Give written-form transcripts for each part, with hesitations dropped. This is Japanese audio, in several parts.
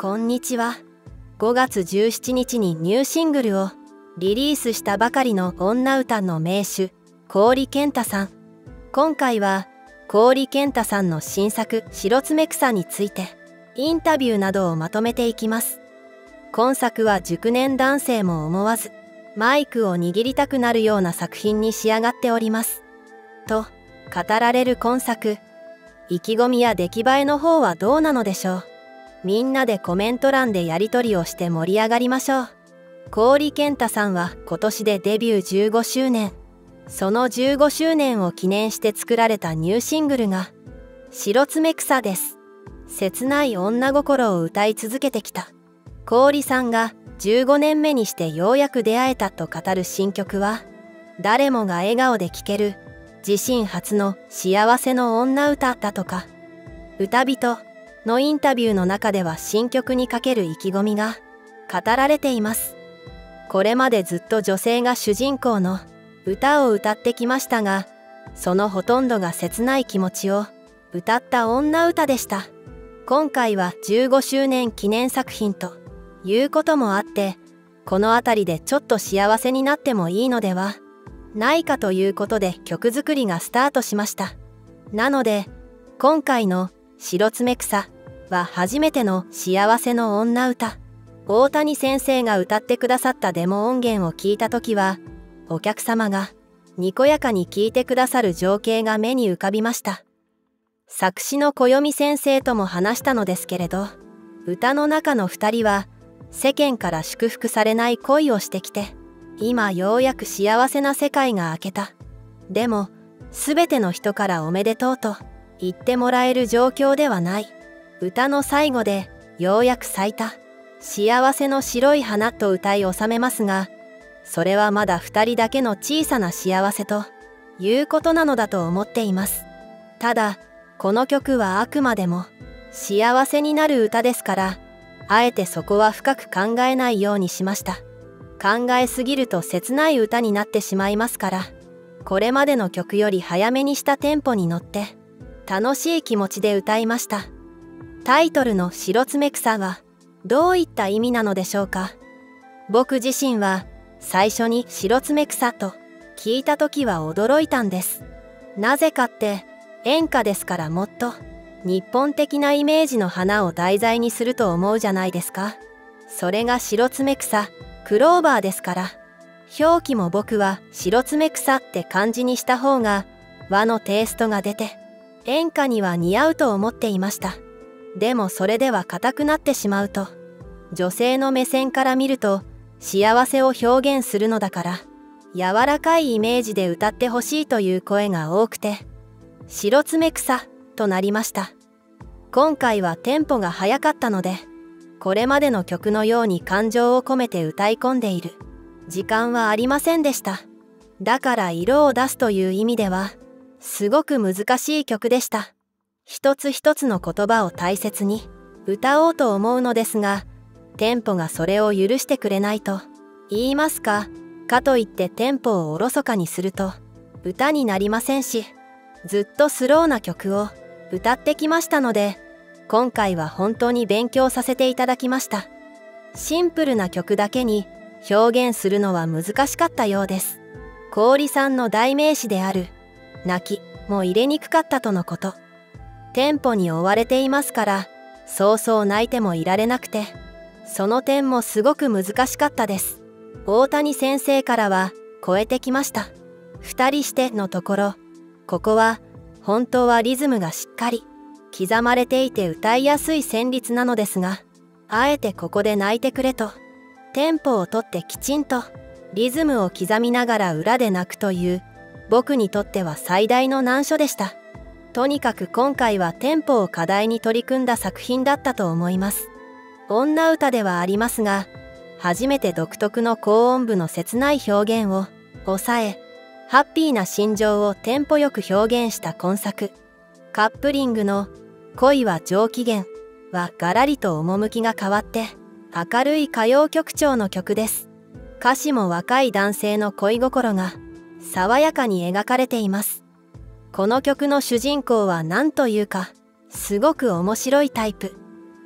こんにちは。5月17日にニューシングルをリリースしたばかりの女歌の名手、氷健太さん。今回は氷健太さんの新作白爪草についてインタビューなどをまとめていきます。今作は熟年男性も思わずマイクを握りたくなるような作品に仕上がっております。と語られる今作、意気込みや出来栄えの方はどうなのでしょう。みんなでコメント欄でやり取りをして盛り上がりましょう。氷健太さんは今年でデビュー15周年。その15周年を記念して作られたニューシングルが白爪草です。切ない女心を歌い続けてきた氷さんが15年目にしてようやく出会えたと語る新曲は、誰もが笑顔で聴ける自身初の幸せの女歌だとか。歌人のインタビューの中では新曲にかける意気込みが語られています。これまでずっと女性が主人公の歌を歌ってきましたが、そのほとんどが切ない気持ちを歌った女歌でした。今回は15周年記念作品ということもあって、この辺りでちょっと幸せになってもいいのではないかということで曲作りがスタートしました。なので今回の白爪草は初めての幸せの女歌。大谷先生が歌ってくださったデモ音源を聞いた時は、お客様がにこやかに聴いてくださる情景が目に浮かびました。作詞の小読先生とも話したのですけれど、歌の中の2人は世間から祝福されない恋をしてきて、今ようやく幸せな世界が明けた。でも全ての人からおめでとうと言ってもらえる状況ではない。歌の最後でようやく咲いた幸せの白い花と歌い収めますが、それはまだ2人だけの小さな幸せということなのだと思っています。ただこの曲はあくまでも幸せになる歌ですから、あえてそこは深く考えないようにしました。考えすぎると切ない歌になってしまいますから、これまでの曲より早めにしたテンポに乗って楽しい気持ちで歌いました。タイトルの白爪草はどういった意味なのでしょうか。僕自身は最初に白爪草と聞いた時は驚いたんです。なぜかって演歌ですから、もっと日本的なイメージの花を題材にすると思うじゃないですか。それが白爪草、クローバーですから、表記も僕は白爪草って漢字にした方が和のテイストが出て演歌には似合うと思っていました。でもそれでは硬くなってしまうと、女性の目線から見ると幸せを表現するのだから、柔らかいイメージで歌ってほしいという声が多くて、白爪草となりました。今回はテンポが速かったので、これまでの曲のように感情を込めて歌い込んでいる時間はありませんでした。だから色を出すという意味ではすごく難しい曲でした。一つ一つの言葉を大切に歌おうと思うのですが、テンポがそれを許してくれないと言いますか、かといってテンポをおろそかにすると歌になりませんし、ずっとスローな曲を歌ってきましたので、今回は本当に勉強させていただきました。シンプルな曲だけに表現するのは難しかったようです。氷さんの代名詞である泣きも入れにくかったとのこと。テンポに追われていますから、そうそう泣いてもいられなくて、その点もすごく難しかったです。大谷先生からは超えてきました。二人してのところ、ここは本当はリズムがしっかり刻まれていて歌いやすい旋律なのですが、あえてここで泣いてくれとテンポをとってきちんとリズムを刻みながら裏で泣くという、僕にとっては最大の難所でした。とにかく今回はテンポを課題に取り組んだ作品だったと思います。女歌ではありますが、初めて独特の高音部の切ない表現を抑え、ハッピーな心情をテンポよく表現した今作。カップリングの恋は上機嫌はガラリと趣が変わって明るい歌謡曲調の曲です。歌詞も若い男性の恋心が爽やかに描かれています。この曲の主人公は何というかすごく面白いタイプ。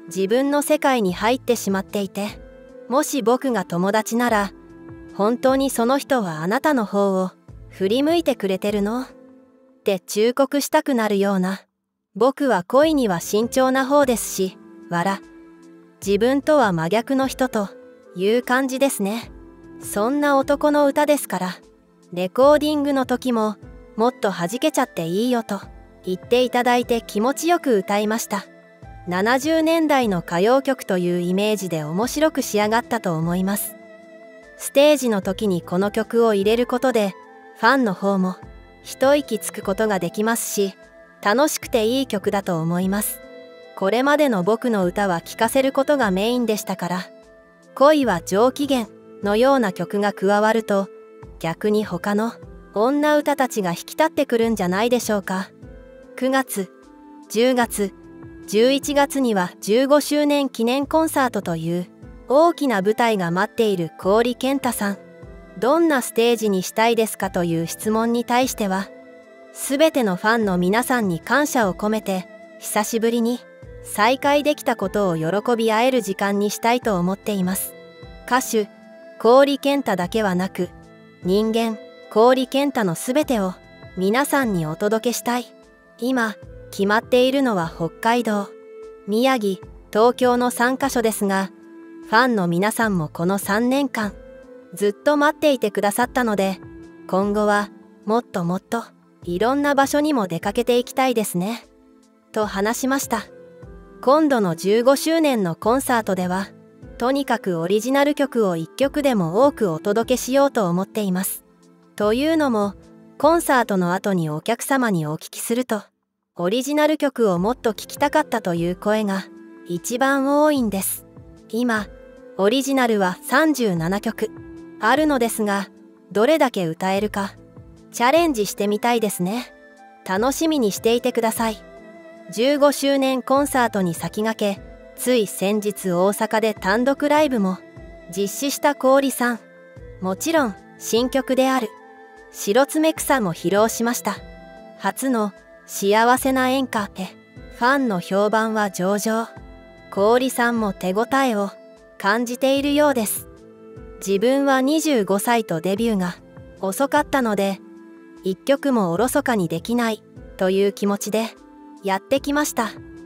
自分の世界に入ってしまっていて、もし僕が友達なら、本当にその人はあなたの方を振り向いてくれてるのって忠告したくなるような。僕は恋には慎重な方ですし、自分とは真逆の人という感じですね。そんな男の歌ですから、レコーディングの時ももっと弾けちゃっていいよと言っていただいて気持ちよく歌いました。70年代の歌謡曲というイメージで面白く仕上がったと思います。ステージの時にこの曲を入れることで、ファンの方も一息つくことができますし、楽しくていい曲だと思います。これまでの僕の歌は聴かせることがメインでしたから、恋は上機嫌のような曲が加わると、逆に他の女歌たちが引き立ってくるんじゃないでしょうか。9月、10月、11月には15周年記念コンサートという大きな舞台が待っている氷健太さん。どんなステージにしたいですかという質問に対しては、すべてのファンの皆さんに感謝を込めて、久しぶりに再会できたことを喜び合える時間にしたいと思っています。歌手、氷健太だけはなく、人間、氷健太のすべてを皆さんにお届けしたい。今、決まっているのは北海道、宮城、東京の3カ所ですが、ファンの皆さんもこの3年間、ずっと待っていてくださったので、今後はもっともっといろんな場所にも出かけていきたいですね。と話しました。今度の15周年のコンサートでは、とにかくオリジナル曲を1曲でも多くお届けしようと思っています。というのも、コンサートの後にお客様にお聞きすると、オリジナル曲をもっと聴きたかったという声が一番多いんです。今、オリジナルは37曲あるのですが、どれだけ歌えるかチャレンジしてみたいですね。楽しみにしていてください。15周年コンサートに先駆け、つい先日大阪で単独ライブも実施した氷さん。もちろん新曲である白爪草も披露しました。初の幸せな演歌でファンの評判は上々。氷さんも手応えを感じているようです。自分は25歳とデビューが遅かったので、一曲もおろそかにできないという気持ちでやってきました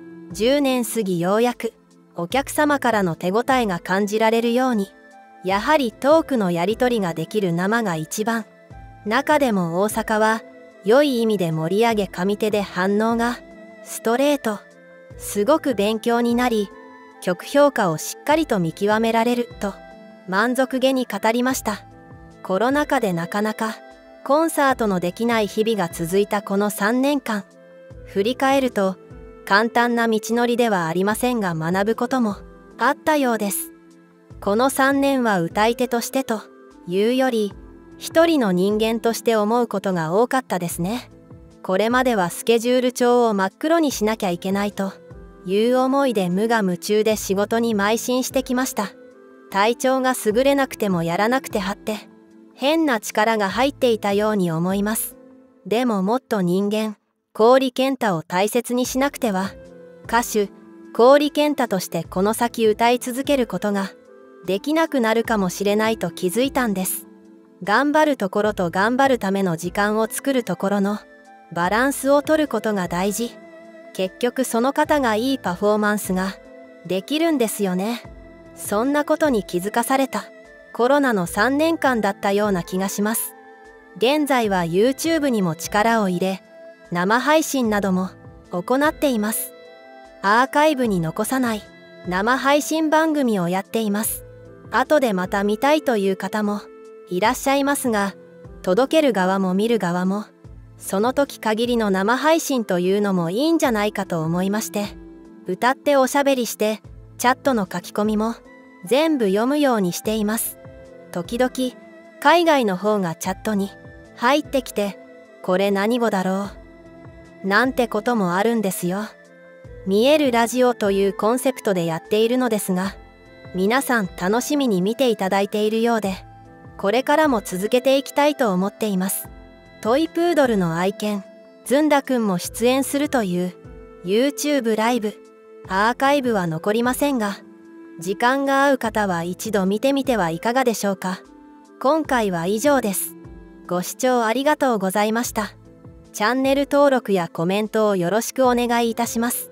。10年過ぎようやくお客様からの手応えが感じられるように、やはりトークのやり取りができる生が一番。中でも大阪は良い意味で盛り上げ上手で反応がストレート。すごく勉強になり、曲評価をしっかりと見極められると満足げに語りました。コロナ禍でなかなかコンサートのできない日々が続いたこの3年間。振り返ると簡単な道のりではありませんが、学ぶこともあったようです。この3年は歌い手としてというより、一人の人間として思うことが多かったですね。これまではスケジュール帳を真っ黒にしなきゃいけないという思いで無我夢中で仕事に邁進してきました。体調が優れなくてもやらなくてはって、変な力が入っていたように思います。でももっと人間、氷健太を大切にしなくては、歌手、氷健太としてこの先歌い続けることができなくなるかもしれないと気づいたんです。頑張るところと頑張るための時間を作るところのバランスを取ることが大事。結局その方がいいパフォーマンスができるんですよね。そんなことに気づかされたコロナの3年間だったような気がします。現在は YouTube にも力を入れ、生配信なども行っています。アーカイブに残さない生配信番組をやっています。後でまた見たいという方もいらっしゃいますが、届ける側も見る側もその時限りの生配信というのもいいんじゃないかと思いまして、歌っておしゃべりしてチャットの書き込みも全部読むようにしています。時々海外の方がチャットに入ってきて、これ何語だろうなんてこともあるんですよ。見えるラジオというコンセプトでやっているのですが、皆さん楽しみに見ていただいているようで、これからも続けていきたいと思っています。トイプードルの愛犬ずんだくんも出演するという YouTube ライブ、 アーカイブは残りませんが、時間が合う方は一度見てみてはいかがでしょうか。今回は以上です。ご視聴ありがとうございました。チャンネル登録やコメントをよろしくお願いいたします。